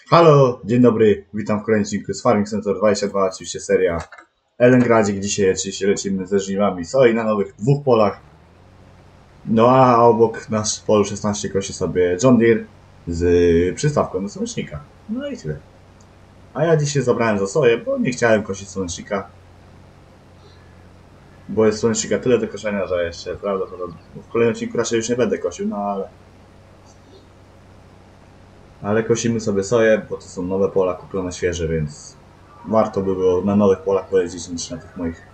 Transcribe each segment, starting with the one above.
Halo, dzień dobry, witam w kolejnym odcinku z Farming Center 22, oczywiście seria Elengradzik. Dzisiaj oczywiście lecimy ze żniwami soi na nowych dwóch polach. No a obok nas w polu 16 kosi sobie John Deere z przystawką do słonecznika. No i tyle. A ja dzisiaj zabrałem za soję, bo nie chciałem kosić słonecznika. Bo jest słonecznika tyle do koszenia, że jeszcze prawdopodobnie w kolejnym odcinku raczej już nie będę kosił, no ale kosimy sobie soję, bo to są nowe pola kupione świeże, więc warto by było na nowych polach pojeździć niż na tych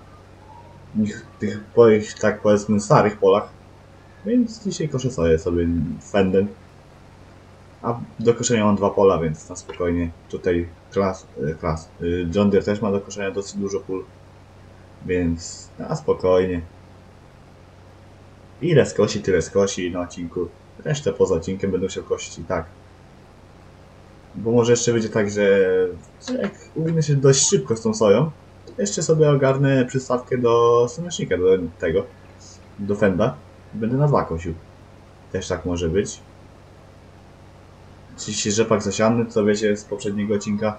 moich, tak powiedzmy, starych polach. Więc dzisiaj koszę sobie fendem. A do koszenia mam dwa pola, więc na spokojnie. Tutaj John Deere też ma do koszenia dosyć dużo pól, więc na spokojnie. Ile skosi, tyle skosi na odcinku. Resztę poza odcinkiem będą się kosić i tak. Bo może jeszcze będzie tak, że jak uwinę się dość szybko z tą soją, to jeszcze sobie ogarnę przystawkę do słonecznika, do fenda. I będę na dwa kosił. Też tak może być. Oczywiście rzepak zasiany, co wiecie z poprzedniego odcinka.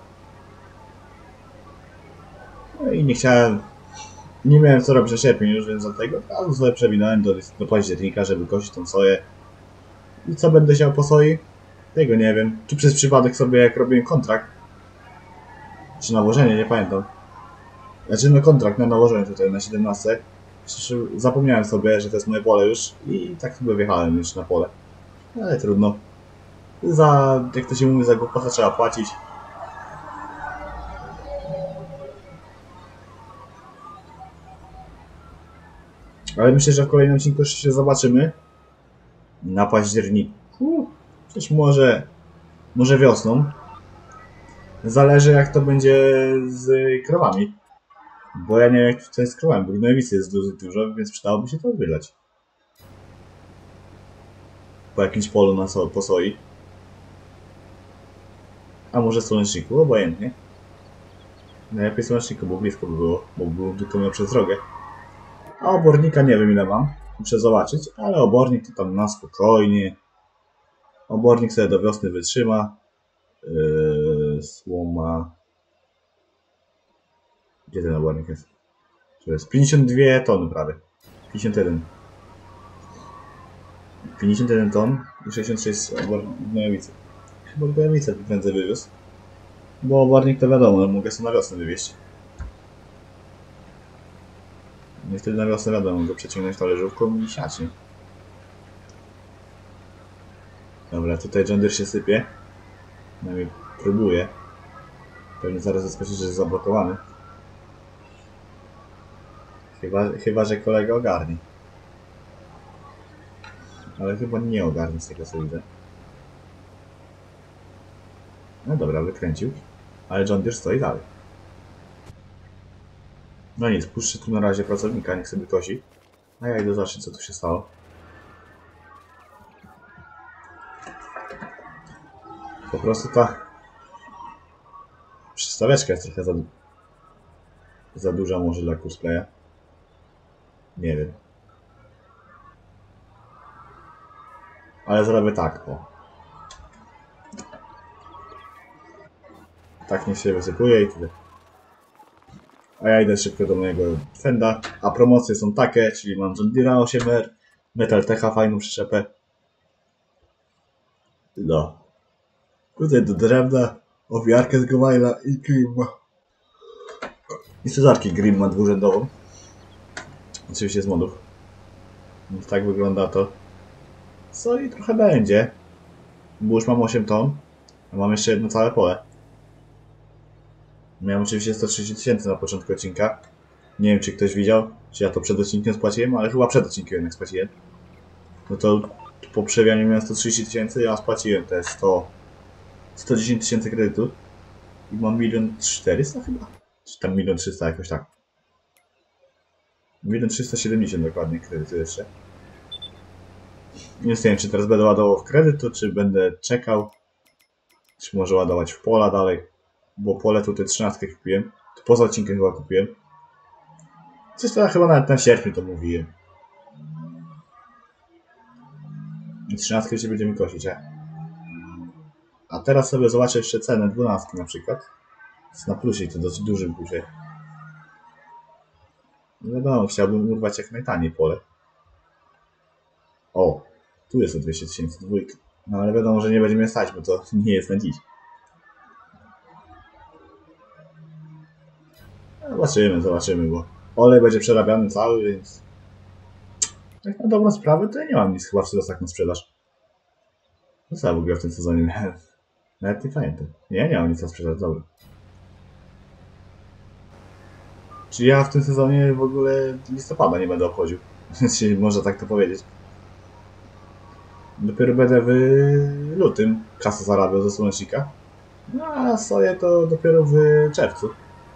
No i nie miałem co robić na sierpień już, więc dlatego od razu sobie przewinąłem do października, żeby kosić tą soję. I co będę siał po soi? Tego nie wiem. Czy przez przypadek sobie, jak robiłem kontrakt, czy nałożenie, nie pamiętam. Znaczy no kontrakt na nałożenie tutaj na 17. Przecież zapomniałem sobie, że to jest moje pole już i tak sobie wjechałem już na pole. Ale trudno. Jak to się mówi, za głupotę trzeba płacić. Ale myślę, że w kolejnym odcinku jeszcze się zobaczymy. Na październiku. Przecież może wiosną. Zależy jak to będzie z krowami. Bo ja nie wiem jak to jest z krowami, bo gnojowicy jest dużo, więc przydałoby się to wylać. Po jakimś polu po soi. A może słoneczniku, obojętnie. Najlepiej słoneczniku, bo blisko by było, bo byłby tylko miał przez drogę. A obornika nie wiem ile mam, muszę zobaczyć, ale obornik to tam na spokojnie. Obornik sobie do wiosny wytrzyma. Słoma. Gdzie ten obornik jest? To jest 52 tony prawie. 51. 51 ton i 66 gnojowicy. Chyba gnojowice prędzej wywiózł. Bo obornik to wiadomo, mogę sobie na wiosnę wywieźć. I wtedy na wiosnę wiadomo, mogę przeciągnąć talerzówką i siać. Dobra, tutaj John Deere się sypie. Przynajmniej próbuje. Pewnie zaraz zaskoczy, że jest zablokowany. Chyba, że kolega ogarnie. Ale chyba nie ogarnie z tego co widzę. No dobra, wykręcił. Ale John Deere stoi dalej. No nic, puszczę tu na razie pracownika, niech sobie kosi. A ja idę zobaczyć co tu się stało. Po prostu ta przystaweczka jest trochę za duża może dla cosplaya. Nie wiem. Ale zrobię tak, o. Tak niech się wysypuje i tyle. A ja idę szybko do mojego fenda. A promocje są takie, czyli mam John Deere 8R, Metal Techa, fajną przyczepę. No. Tutaj do drewna, owiarkę z Gomajla i Grimma. I cezarki Grimma dwurzędową. Oczywiście z modów. Więc tak wygląda to. Co i trochę będzie. Bo już mam 8 ton. A mam jeszcze jedno całe pole. Miałem oczywiście 130 tysięcy na początku odcinka. Nie wiem czy ktoś widział, czy ja to przed odcinkiem spłaciłem, ale chyba przed odcinkiem jednak spłaciłem. No to po przewijaniu miałem 130 tysięcy, ja spłaciłem te 110 tysięcy kredytu. I mam 1 400 000 chyba? Czy tam 1 300 000 jakoś tak. 1 370 000 dokładnie kredytu jeszcze. Nie wiem czy teraz będę ładował w kredytu, czy będę czekał. Czy może ładować w pola dalej. Bo pole tutaj 13 kupiłem. To poza odcinkiem chyba kupiłem. Coś to chyba nawet na sierpniu to mówiłem. I 13 się będziemy kosić, A teraz sobie zobaczę jeszcze cenę 12 na przykład. Jest na plusie, to dosyć dużym plusie. No wiadomo, chciałbym urwać jak najtaniej pole. O, tu jest o 200 000 dwójka. No ale wiadomo, że nie będzie mnie stać, bo to nie jest na dziś. Zobaczymy, bo olej będzie przerabiany cały, więc... Tak na dobrą sprawę to ja nie mam nic chyba w tak na sprzedaż. No co ja w ogóle w tym sezonie miałem? Nawet nie pamiętam. Nie mam nic na sprzedaż, dobra. Czy ja w tym sezonie w ogóle listopada nie będę obchodził? Jeśli można tak to powiedzieć. Dopiero będę w lutym kasę zarabiał ze słonecznika. No a soję to dopiero w czerwcu.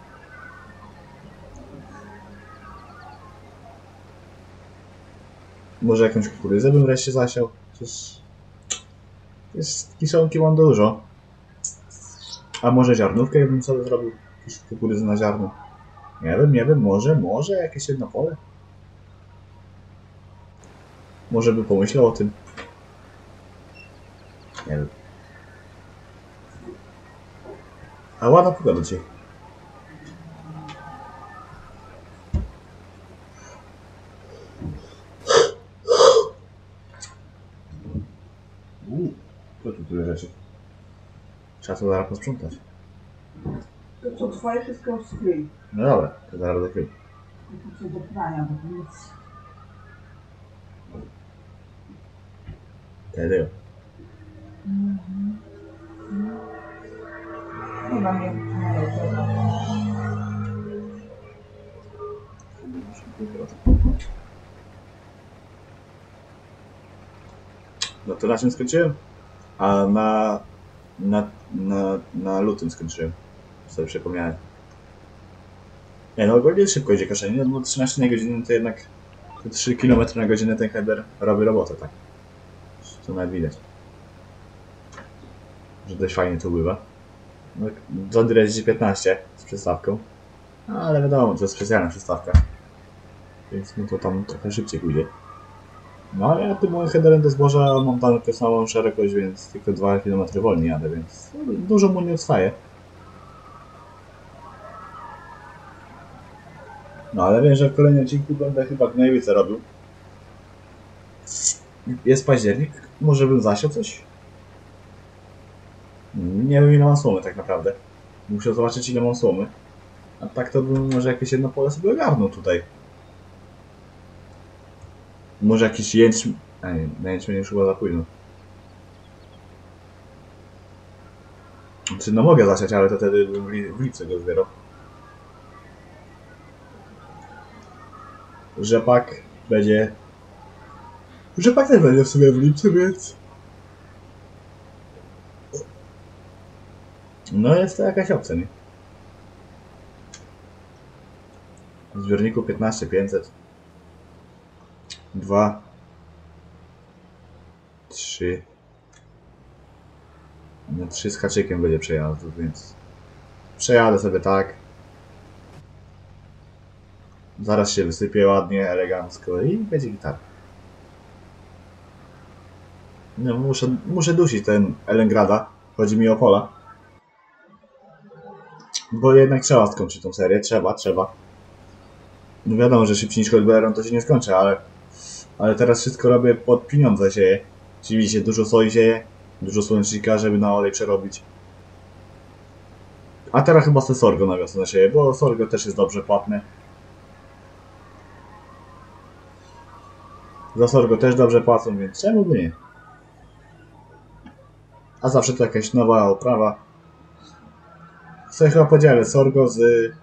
Może jakąś kukurydzę bym wreszcie zasiał. Przecież kiszonki mam dużo. A może ziarnówkę bym sobie zrobił? Kukurydzę na ziarno. Nie wiem, może jakieś jedno pole? Może by pomyślał o tym. Nie wiem. A ładna pogoda dzisiaj. Co tu tyle rzeczy? Trzeba to zaraz posprzątać. To co twoje wszystko skryj. No dobra, to zaraz zakryj. To co do prania, bo to nic. Tego. Chyba mnie należy. No to na czym skończyłem? A na lutym skończyłem. Sobie przypomniałem. Nie no, ogólnie szybko idzie koszenie, no bo 13 na godzinę to jednak 3 km na godzinę ten header robi robotę, tak. To nawet widać. Że dość fajnie to bywa. No, John Deere jeździ 15 z przystawką. No, ale wiadomo, to jest specjalna przystawka. Więc no to tam trochę szybciej pójdzie. No ale ja tym moim headerem do zboża mam tam tę samą szerokość, więc tylko 2 km wolniej jadę, więc dużo mu nie odstaje. No ale wiem, że w kolejnym odcinku będę chyba gnojowicę robił. Jest październik, może bym zasiał coś? Nie wiem ile mam słomy tak naprawdę. Muszę zobaczyć ile mam słomy. A tak to bym może jakieś jedno pole sobie ogarnął tutaj. Może jakiś jęczmień... A nie, na jęczmień już chyba za późno. Czy no mogę zasiać, ale to wtedy bym w lipcu go zbierał. Rzepak będzie... Rzepak też będzie w sumie w lipcu, więc... No jest to jakaś opcja, nie? W zbiorniku 15500. 2 3 No 3 z haczykiem będzie przejazdu, więc przejadę sobie tak. Zaraz się wysypię ładnie, elegancko i będzie gitara. No, muszę dusić ten Elengrada. Chodzi mi o pola. Bo jednak trzeba skończyć tą serię. Trzeba. No wiadomo, że szybciej niż Hotbearon to się nie skończy, ale teraz wszystko robię pod pieniądze sieję. Oczywiście dużo soi sieję, dużo słonecznika, żeby na olej przerobić. A teraz chyba se sorgo na wiosnę sieję, bo sorgo też jest dobrze płatne. Za sorgo też dobrze płacą, więc czemu by nie? A zawsze to jakaś nowa oprawa. Sobie chyba podzielę sorgo z...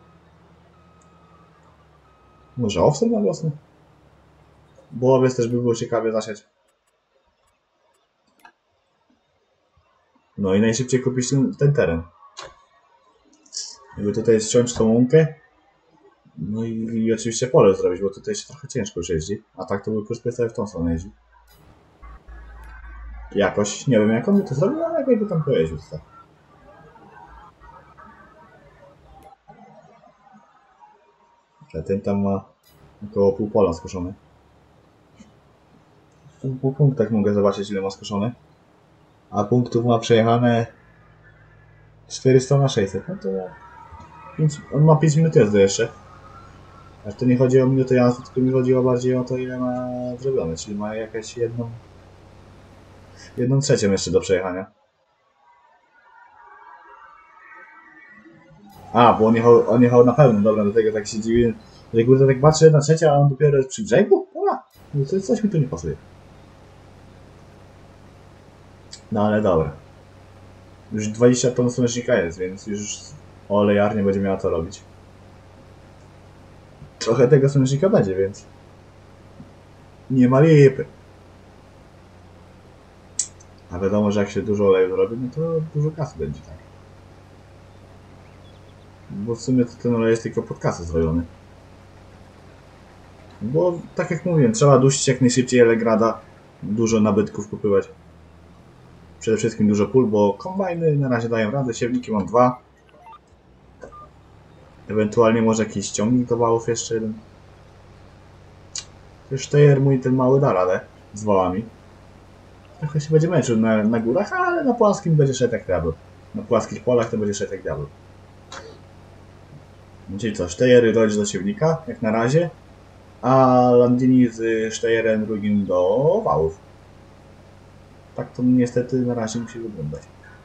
Może owsem na wiosnę? Bo owiec też by było ciekawie zasiać. No i najszybciej kupić ten teren. Jakby tutaj ściąć tą łąkę. No i oczywiście pole zrobić, bo tutaj się trochę ciężko już jeździ. A tak to by kurs sobie w tą stronę jeździł. Jakoś, nie wiem jak on by to zrobił, ale jakoś by tam pojeździł. Tak. Ten tam ma około pół pola skoszone. W pół punktach mogę zobaczyć ile ma skoszone. A punktów ma przejechane 400 na 600, no to... On ma 5 minut jazdy jeszcze. Aż to nie chodzi o minutę jazdy, tylko mi chodziło bardziej o to, ile ma zrobione, czyli ma jakąś jedną trzecią jeszcze do przejechania. A, bo on jechał na pełno, dobra, do tego tak się dziwi, że kurde tak patrzę na trzecie, a on dopiero jest przy brzegu? Dobra, no to coś mi tu nie pasuje. No ale dobra. Już 20 ton słonecznika jest, więc już olejarnia będzie miała to robić. Trochę tego słonecznika będzie, więc nie ma lipy. A wiadomo, że jak się dużo oleju zrobi, no to dużo kasy będzie, tak? Bo w sumie to ten olej jest tylko pod kasę zrobiony. Bo tak jak mówiłem, trzeba dusić jak najszybciej Elegrada, dużo nabytków kupywać. Przede wszystkim dużo pól, bo kombajny na razie dają radę, siewniki mam 2. Ewentualnie może jakiś ciągnik do wałów jeszcze jeden. Już Steyr mój ten mały da radę z wałami. Trochę się będzie męczył na górach, ale na płaskim będzie szedł jak diabeł. Na płaskich polach to będzie szedł jak diabeł. Czyli co, Steyry dojdzie do siewnika, jak na razie, a Landini z Steyerem drugim do wałów. Tak to niestety na razie musi wyglądać.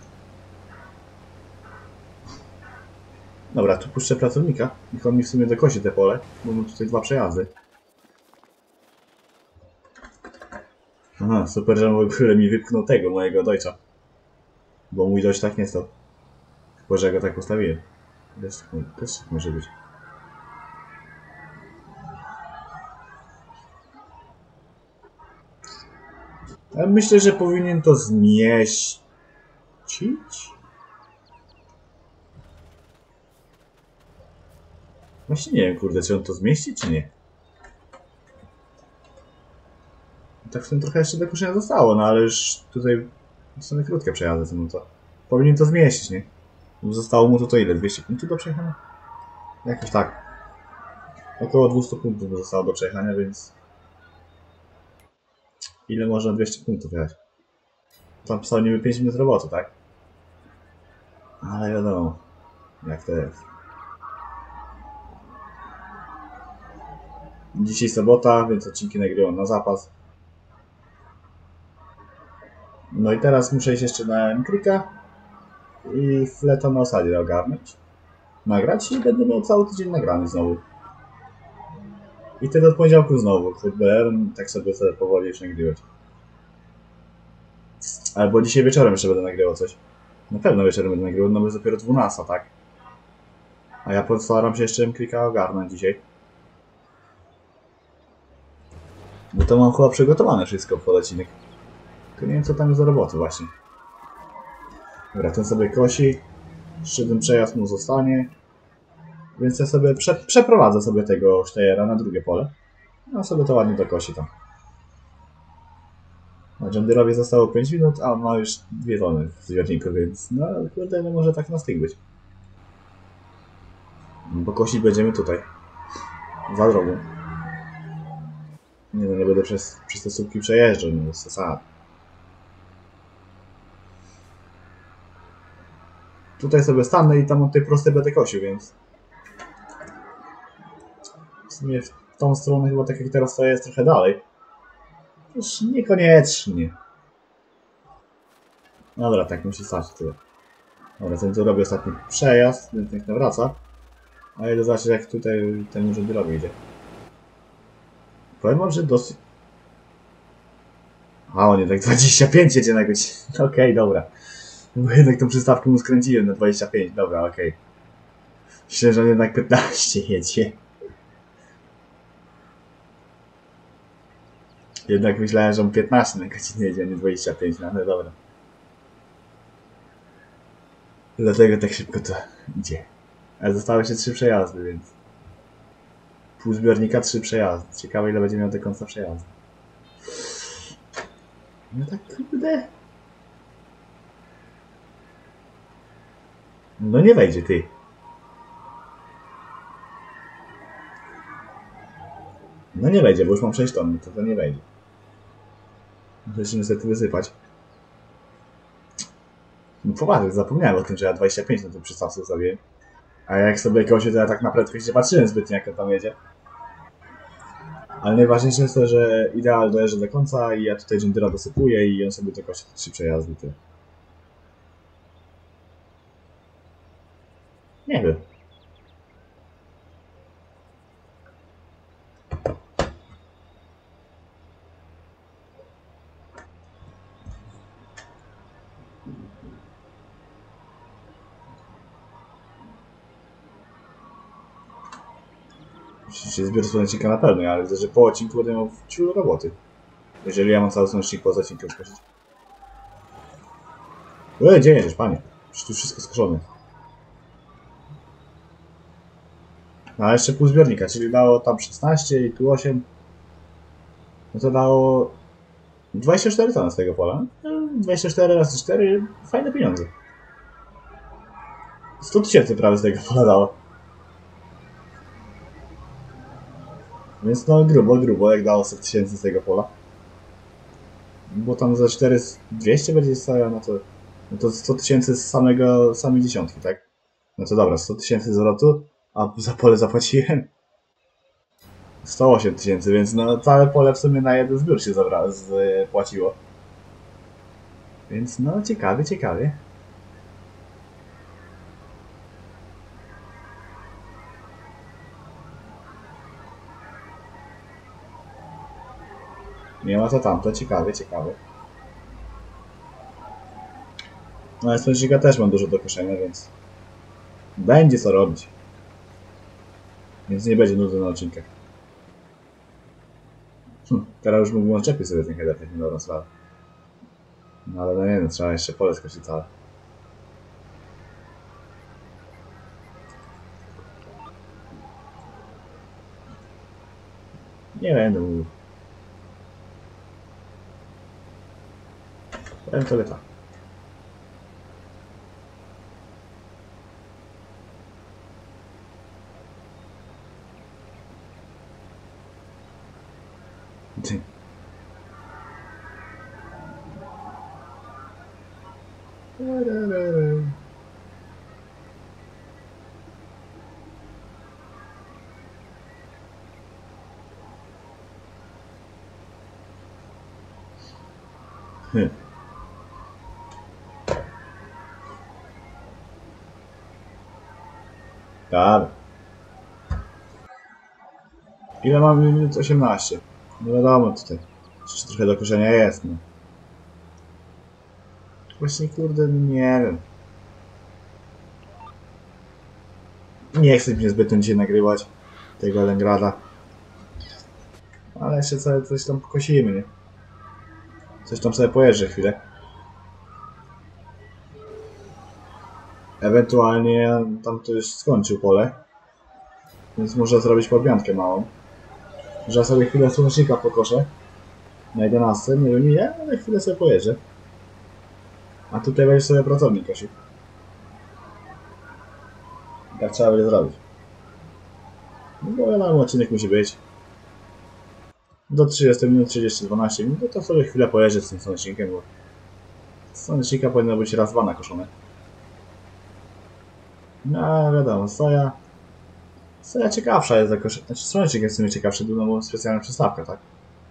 Dobra, tu puszczę pracownika. Niech on mi w sumie dokosi te pole, bo mam tutaj 2 przejazdy. Aha, super, że w ogóle mi wypchnął tego, mojego Deutscha. Bo mój Deutsch tak nie stał. Chyba, że ja go tak ustawiłem. Też może być. Ale myślę, że powinien to zmieścić. Właśnie nie wiem, kurde, czy on to zmieści, czy nie. Tak w tym trochę jeszcze do kuszenia zostało, no ale już tutaj są krótkie przejazdy, no to powinien to zmieścić, nie? Zostało mu to ile? 200 punktów do przejechania? Jakoś tak. Około 200 punktów mu zostało do przejechania, więc... Ile można 200 punktów jechać? Tam pisało niby 5 minut roboty, tak? Ale wiadomo, jak to jest. Dzisiaj sobota, więc odcinki nagrywam na zapas. No i teraz muszę iść jeszcze na Enkrika i Fleta na osadzie ogarnąć. Nagrać i będę miał cały tydzień nagrany znowu. I wtedy od poniedziałku znowu, tak sobie powoli już nagrywać. Albo dzisiaj wieczorem jeszcze będę nagrywał coś. Na pewno wieczorem będę nagrywał, no bo jest dopiero 12, tak? A ja postaram się jeszcze Enkrika ogarnąć dzisiaj. Bo to mam chyba przygotowane wszystko pod odcinek. Tylko nie wiem co tam jest za roboty właśnie. Dobra, ten sobie kosi. Jeszcze jeden przejazd mu zostanie. Więc ja sobie przeprowadzę sobie tego Steyera na drugie pole. No sobie to ładnie dokosi tam. A John Deere'owi zostało 5 minut, a on ma już 2 tony w zbiorniku, więc no kurde, no może tak na styk być. Bo kosić będziemy tutaj. Za drogą. Nie no, nie będę przez te słupki przejeżdżał, nie jest zasada. Tutaj sobie stanę i tam od tej prostej będę kosił, więc... W sumie w tą stronę chyba tak jak teraz to jest trochę dalej. Już niekoniecznie. Dobra, tak musi stać tyle. Dobra, ten tu robi ostatni przejazd, więc niech nawraca. A ja idę zobaczyć jak tutaj ten Urząd Drogi idzie. Powiem wam, że dosyć... A on jednak 25 jedzie na godzinę. Okej, dobra. Bo jednak tą przystawkę mu skręciłem na 25. Dobra, okej. Myślę, że on jednak 15 jedzie. Jednak myślałem, że on 15 na godzinę jedzie, a nie 25, no ale dobra. Dlatego tak szybko to idzie. Ale zostały się 3 przejazdy, więc... Pół zbiornika, 3 przejazdy. Ciekawe ile będzie miał do końca przejazdu. No tak kurde. No nie wejdzie ty. No nie wejdzie, bo już mam 6 ton, to nie wejdzie. Muszę się niestety wysypać. No poważnie, zapomniałem o tym, że ja 25 na tym przystawce zrobiłem. A jak sobie kosie, to ja tak na prędkość nie patrzyłem zbytnio, jak on tam jedzie. Ale najważniejsze jest to, że ideal dojeżdża do końca i ja tutaj Gendera dosypuję i on sobie tylko 3 przejazdy. Ty. Nie wiem. Oczywiście zbiór słonecznika na pewno, ale widzę, że po odcinku będę miał ciul roboty. Jeżeli ja mam cały słonecznik poza odcinkiem skosić. Gdzie jedziesz, panie? Przecież tu wszystko skoszone. No a jeszcze pół zbiornika, czyli dało tam 16 i tu 8. No to dało 24 tony z tego pola. 24 razy 4, fajne pieniądze. 100 tysięcy prawie z tego pola dało. Więc no grubo, jak dało 100 tysięcy z tego pola. Bo tam za 200 będzie stała, no to 100 tysięcy z samej dziesiątki, tak? No to dobra, 100 tysięcy zwrotu, a za pole zapłaciłem 108 tysięcy, więc no całe pole w sumie na jeden zbiór się płaciło. Więc no ciekawie. Nie ma to tamto, ciekawe. No ale słonecznika też mam dużo do koszenia, więc będzie co robić. Więc nie będzie nudy na odcinkach. Teraz już mógłbym odczepić sobie ten header, tak nie dobrą sprawę. No ale no nie wiem, trzeba jeszcze pole skosić całe. Nie będę mówił. Powiem tobie tak. Tak. Ile mam minut? 18. No wiadomo tutaj. Jeszcze trochę do koszenia jest, no. Właśnie kurde, nie wiem. Nie chcę mi się zbytnio dzisiaj nagrywać tego Lengrada. Ale jeszcze coś tam pokosimy, nie? Coś tam sobie pojeżdżę chwilę. Ewentualnie tam to już skończył pole. Więc może zrobić podmiankę małą. Że ja sobie chwilę słonecznika pokoszę. Na 11, nie wiem ile, ale chwilę sobie pojeżdżę. A tutaj będzie sobie pracownik kosił. Tak trzeba będzie zrobić. No bo wiadomo, odcinek musi być. Do 30 minut, 30-12 minut, to sobie chwilę pojeżdżę z tym słonecznikiem, bo słonecznika powinno być raz 2 nakoszone. No wiadomo, soja ciekawsza jest jako, znaczy słonecznik jest w sumie ciekawszy, no bo specjalna przystawka, tak?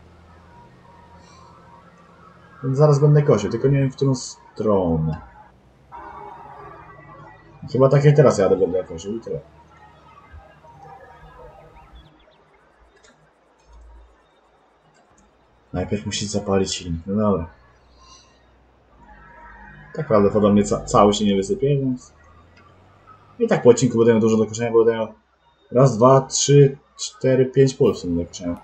Więc zaraz będę kosił, tylko nie wiem w którą stronę. Chyba tak jak teraz jadę, będę kosił i tyle. Najpierw musi zapalić silnik, no dobra. Tak prawdopodobnie cały się nie wysypie, więc... I tak po odcinku będę miał dużo do koszenia, bo będę miał raz, 2, 3, 4, 5 pól w sumie do koszenia.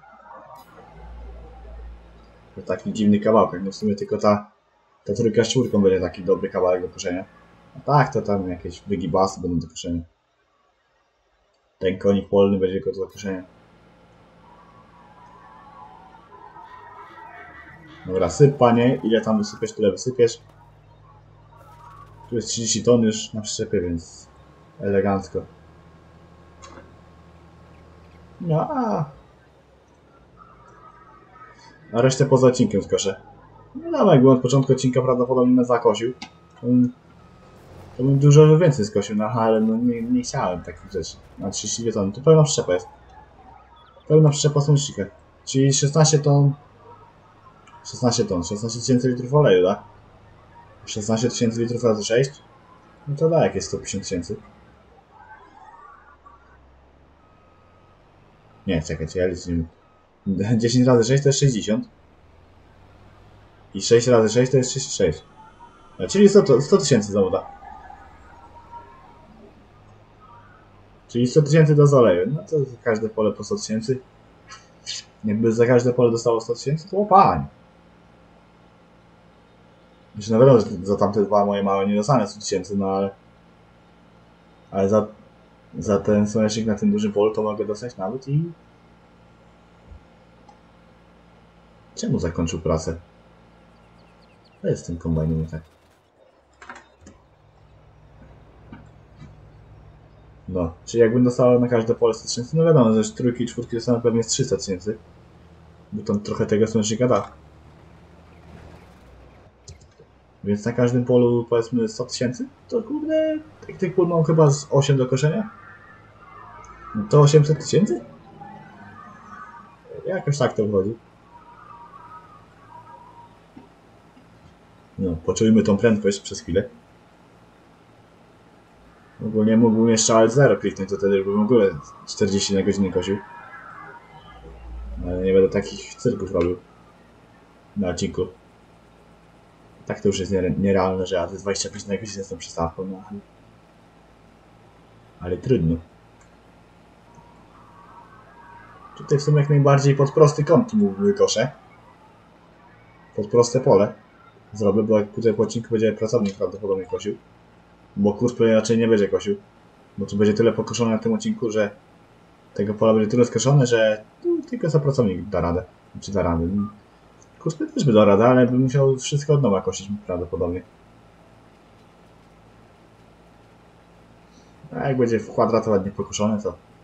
To taki dziwny kawałek, no w sumie tylko ta trójka z czwórką będzie taki dobry kawałek do koszenia. A tak to tam jakieś wygibasy będą do koszenia. Ten konik polny będzie tylko do koszenia. Dobra, syp panie, ile tam wysypiesz, tyle wysypiesz. Tu jest 30 ton już na przyczepie, więc elegancko. No a resztę poza odcinkiem skoszę. No dawaj, jakbym od początku odcinka prawdopodobnie zakosił. To bym dużo więcej skosił, no ale no nie chciałem takich rzeczy. Na 32 tony, to pełna przyczepa jest. Pełna przyczepa słonecznika. Czyli 16 ton... 16 ton, 16 tysięcy litrów oleju, tak? 16 tysięcy litrów razy 6? No to da jakieś 150 tysięcy. Nie, czekajcie, ja liczę. 10 razy 6 to jest 60. I 6 razy 6 to jest 36. Czyli 100 tysięcy znowu da. Czyli 100 tysięcy do oleju. No to za każde pole po 100 tysięcy. Jakby za każde pole dostało 100 tysięcy, to opań. Znaczy, no wiadomo, że za tamte dwa moje małe nie dostanę 100 tysięcy, no ale... Ale za ten słonecznik na tym dużym polu to mogę dostać nawet i... Czemu zakończył pracę? To jest w tym kombajnie nie tak. No, czyli jakbym dostał na każde pole 100 tysięcy, no wiadomo, że trójki i czwórki dostaną pewnie z 300 tysięcy. Bo tam trochę tego słonecznika da. Więc na każdym polu powiedzmy 100 tysięcy, to kurde, tych pól mam chyba z 8 do koszenia. To 800 tysięcy? Jakoś tak to wychodzi. No, poczujmy tą prędkość przez chwilę. Ogólnie mógłbym jeszcze alt 0 kliknąć, to wtedy bym w ogóle 40 na godzinę kosił. Ale nie będę takich cyrków robił na odcinku. Tak to już jest nierealne, że ja te 25 na godzinę z tą przystawką, no. Ale trudno. Tutaj w sumie jak najbardziej pod prosty kąt mu wykoszę. Pod proste pole zrobię, bo jak tutaj po odcinku będzie pracownik prawdopodobnie kosił. Bo kurs raczej nie będzie kosił. Bo tu będzie tyle pokoszone na tym odcinku, że tego pola będzie tyle skoszone, że tylko za pracownik da radę. Czy da radę. Kurs też by dał radę, ale by musiał wszystko od nowa kosić prawdopodobnie. A jak będzie w kwadrat ładnie pokoszone,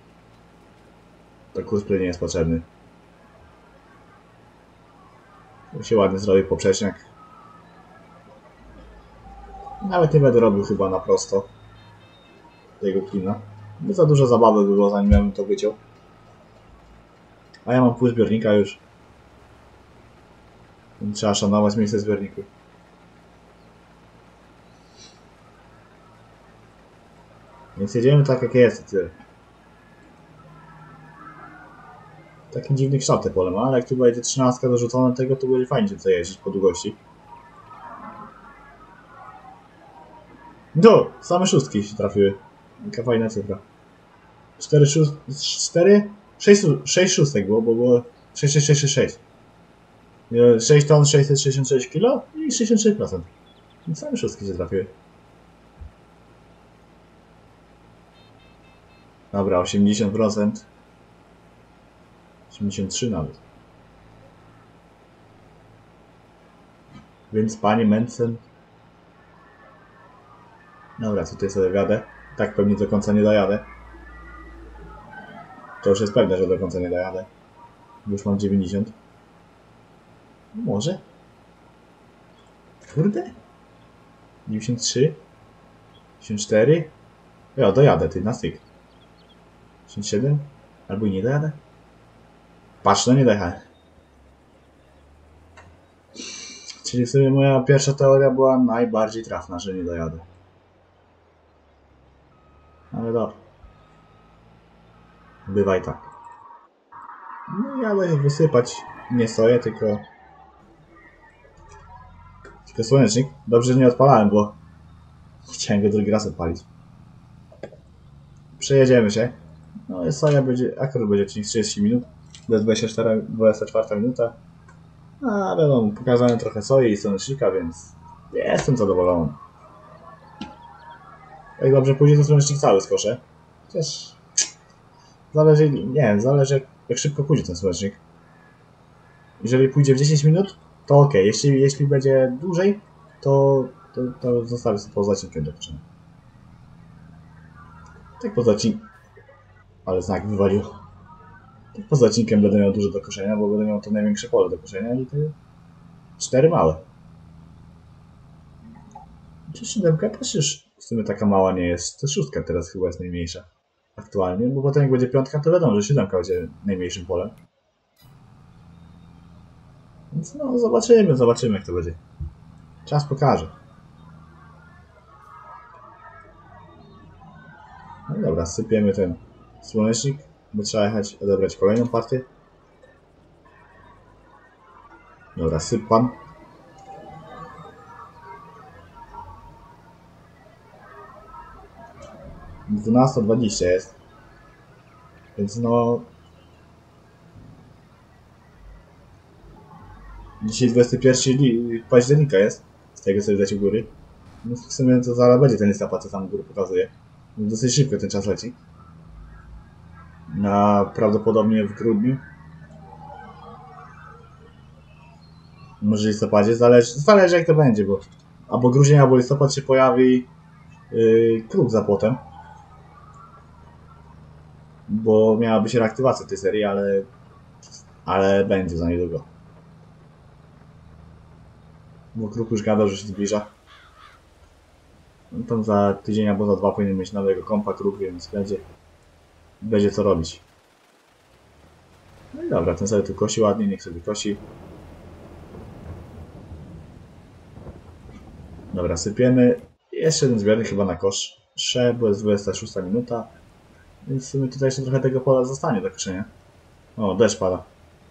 to kurs nie jest potrzebny. Tu się ładnie zrobi poprzeczniak. Nawet nie będę robił chyba na prosto tego klina. Bo za dużo zabawy by było, zanim ja bym to wyciął. A ja mam pół zbiornika już. Więc trzeba szanować miejsce zbiorniku. Więc jedziemy tak jak jest i tyle. Taki dziwny kształt te pole ma, ale jak tu będzie 13 dorzucone tego, to będzie fajnie tutaj jeździć po długości. No, same szóstki się trafiły. Jaka fajna cyfra. 6 szóstek było, bo było 6. 6 ton 666 kg i 66%. Więc same szóstki się trafiły. Dobra, 80%. 83 nawet. Więc panie Mencen. Dobra, tutaj sobie wjadę. Tak pewnie do końca nie dojadę. To już jest pewne, że do końca nie dojadę. Już mam 90. Może? Kurde? 93? 94? Ja dojadę, ty na styk. 97? Albo i nie dojadę? Patrz, no nie dojechałem. Czyli w sumie moja pierwsza teoria była najbardziej trafna, że nie dojadę. Ale dobra. Bywaj tak. No jadę wysypać nie soję, tylko słonecznik. Dobrze, że nie odpalałem, bo chciałem go drugi raz odpalić. Przejedziemy się. No soja będzie, akurat będzie 30 minut. To jest 24 minuta. A wiadomo, pokazałem trochę soi i słonecznika, więc jestem zadowolony. Jak dobrze pójdzie, to słonecznik cały skoszę. Chociaż zależy, nie wiem, zależy jak szybko pójdzie ten słonecznik. Jeżeli pójdzie w 10 minut, to ok. Jeśli będzie dłużej, to zostawię sobie poza odcinkiem do koszenia. Tak poza odcinkiem. Ale znak wywalił. Tak poza odcinkiem będę miał dużo do koszenia, bo będę miał to największe pole do koszenia i te 4 małe. Czy 7 też już w sumie taka mała nie jest. To 6 teraz chyba jest najmniejsza. Aktualnie, bo potem jak będzie 5, to wiadomo, że 7 będzie najmniejszym polem. Więc no, zobaczymy jak to będzie. Czas pokaże. No i dobra, sypiemy ten słonecznik, bo trzeba jechać odebrać kolejną partię. Dobra, syp pan. 12:20 jest. Więc no... Dzisiaj 21 października jest. Z tego co widać u góry. No w sumie to zaraz będzie ten listopad, co tam u góry pokazuje. Dosyć szybko ten czas leci. Prawdopodobnie w grudniu. Może listopadzie, zależy jak to będzie, bo albo grudzień, albo listopad się pojawi kruk za płotem. Bo miała być reaktywacja tej serii, ale będzie za niedługo. Bo kruk już gadał, że się zbliża. No tam za tydzień albo za 2 powinien mieć nowego kompa kruk, więc będzie co robić. No i dobra, ten sobie tu kosi ładnie, niech sobie kosi. Dobra, sypiemy. Jeszcze jeden zbiornik chyba na kosz. Bo jest 26 minuta. Więc w sumie tutaj jeszcze trochę tego pola zostanie do koszenia. O, deszcz pada.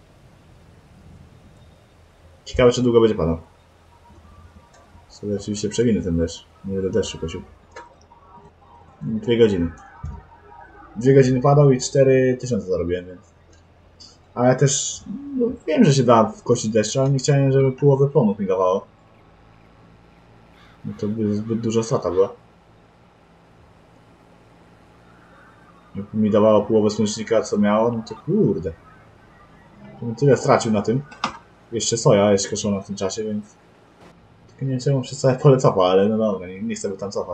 Ciekawe, czy długo będzie padał. Sobie oczywiście przewinę ten deszcz. Nie będę deszczu kosił. 2 godziny. 2 godziny padał i 4000 zarobiłem, więc... Ale też... No, wiem, że się da wkosić deszczu, ale nie chciałem, żeby połowę plonów mi dawało. No to by zbyt duża strata była. Jakby mi dawało połowę słonecznika, co miało, no to kurde. To bym tyle stracił na tym. Jeszcze soja jest koszona w tym czasie, więc... Tylko nie wiem, czemu przez całe pole cofa, ale no dobra, nie chcę by tam cofać.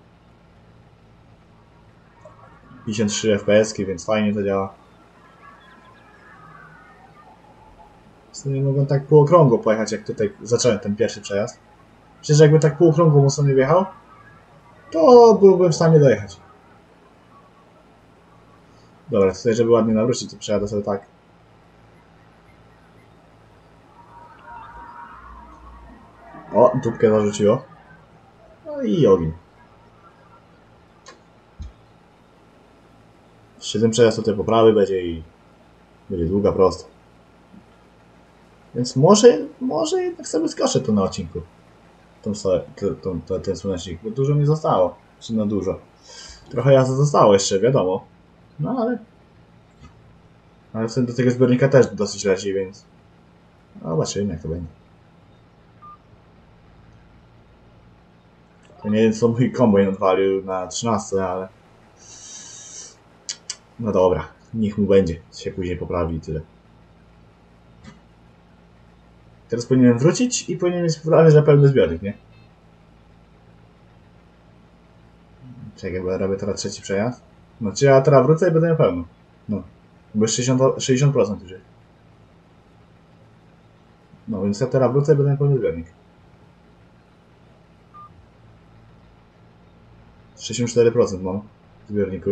53 FPS, więc fajnie to działa. W sumie mogłem tak półokrągło pojechać, jak tutaj zacząłem ten pierwszy przejazd. Przecież jakby tak półokrągło mocno nie wjechał, to byłbym w stanie dojechać. Dobra, tutaj żeby ładnie nawrócić, to przejadę sobie tak. O, dupkę zarzuciło. No i ogień. Jeszcze ten przejazd tutaj poprawy będzie i będzie długa prosto. Więc może jednak sobie skoszę to na odcinku. Ten słonecznik, bo dużo mi zostało. Czy no dużo. Trochę jazdy zostało jeszcze, wiadomo. No ale do tego zbiornika też dosyć leci, więc... No, zobaczymy jak to będzie. To nie wiem co mój kombajn odwalił na 13, ale... No dobra, niech mu będzie. Się później poprawi i tyle. Teraz powinienem wrócić i powinien mieć prawie że pełny zbiornik, nie? Czekaj, bo ja robię teraz trzeci przejazd. No czy ja teraz wrócę i będę miał pełno. No. Bo jest 60% już jest. No więc ja teraz wrócę i będę miał pełny zbiornik. 64% mam w zbiorniku.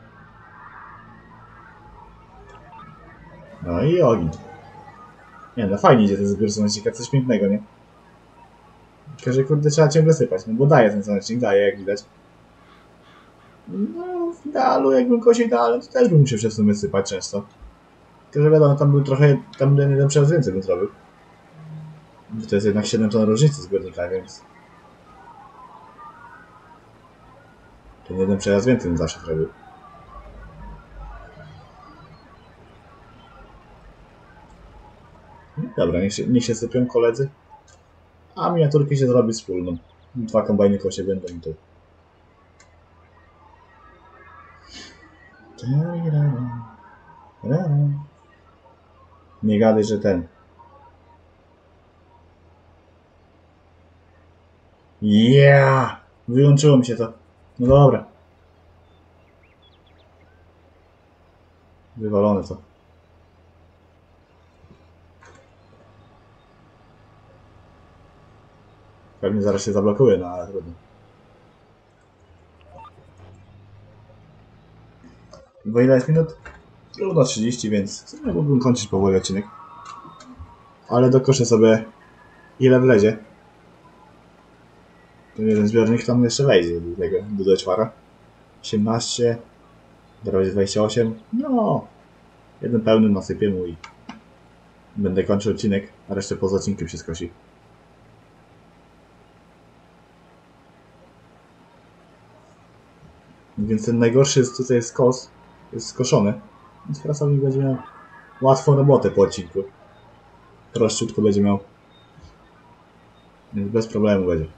No i ogień. Nie no, fajnie idzie ten zbiór słonecznika, coś pięknego, nie? Tylko, że kurde trzeba ciągle sypać, no bo daje ten słonecznik, daje jak widać. No w idealu, jakbym kosił idealem, to też bym musiał się w sumie sypać często. Tylko, że wiadomo, tam był jeden przejazd więcej bym zrobił. To jest jednak 7 ton różnicy zbiornika, więc... Ten jeden przejazd więcej bym zawsze zrobił. Dobra, niech się sypią koledzy. A miniaturki się zrobi wspólną. 2 kombajny kosie będą i to. Nie gadaj, że ten. Yeah! Wyłączyło mi się to. No dobra. Wywalone to. Pewnie zaraz się zablokuje, no ale trudno. Bo ile jest minut? Równo 30, więc w sumie mógłbym kończyć powoli odcinek. Ale dokoszę sobie ile wlezie. Ten jeden zbiornik tam jeszcze wejdzie do tego, do doczwara. 18, teraz będzie 28. No, jeden pełny nasypię mu i będę kończył odcinek, a resztę poza odcinkiem się skosi. Więc ten najgorszy jest tutaj skos, jest skoszony. Więc pracownik będzie miał łatwą robotę po odcinku. Prościutko będzie miał. Więc bez problemu będzie.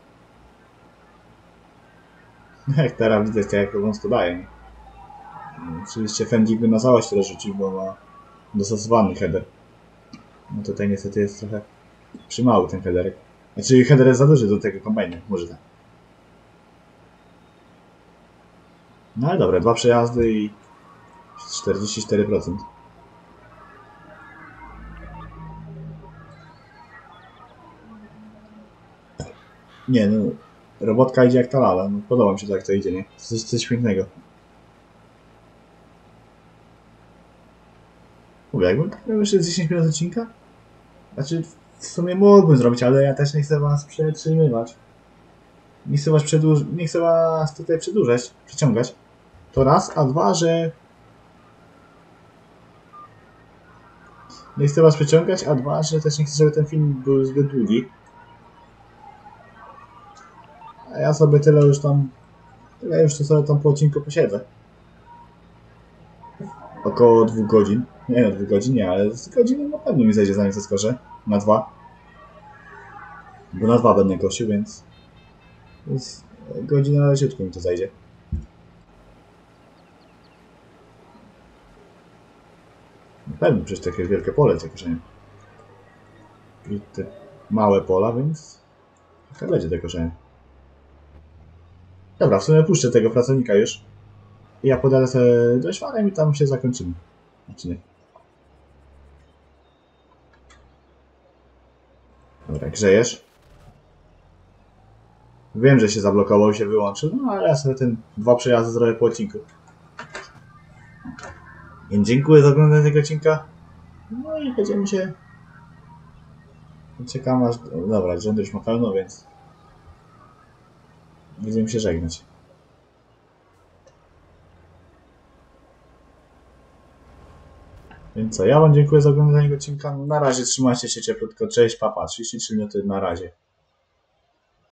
Jak teraz widzę, jak on to daje. Oczywiście Fendzik by na całość to rzucił, bo ma dostosowany header. No tutaj niestety jest trochę przymały ten headerek. Znaczy header jest za duży do tego kombajnu, może tak. No ale dobra, 2 przejazdy i 44%. Nie no, robotka idzie jak ta lala, no, podoba mi się tak to idzie, nie? Coś pięknego. Mówię, jakbym tak miał jeszcze 10 minut odcinka? Znaczy, w sumie mógłbym zrobić, ale ja też nie chcę was przetrzymywać. Nie chcę was tutaj przedłużać, przeciągać. To raz, a dwa, że... Nie chcę was przeciągać, a dwa, że też nie chcę, żeby ten film był zbyt długi. A ja sobie tyle już to sobie tam po odcinku posiedzę. Około 2 godzin. Nie no, 2 godzin nie, ale z godziny na pewno mi zejdzie, zanim zeskoczę. Na 2. Bo na 2 będę kosił, więc godzina leciutko mi to zajdzie. Na pewno przecież takie wielkie pole do koszenia. I te małe pola, więc trochę będzie do koszenia. Dobra, w sumie puszczę tego pracownika już. I ja podaję sobie do szwarem i tam się zakończymy. Odcinek. Dobra, grzejesz. Wiem, że się zablokował i się wyłączył, no ale ja sobie ten 2 przejazdy zrobię po odcinku. Więc dziękuję za oglądanie tego odcinka. No i będziemy się... Czekam aż... Dobra, rząd już ma pełno, więc... Będziemy się żegnać. Więc co, ja wam dziękuję za oglądanie tego odcinka. Na razie trzymajcie się cieplutko. Cześć, papa. 33 minuty, na razie.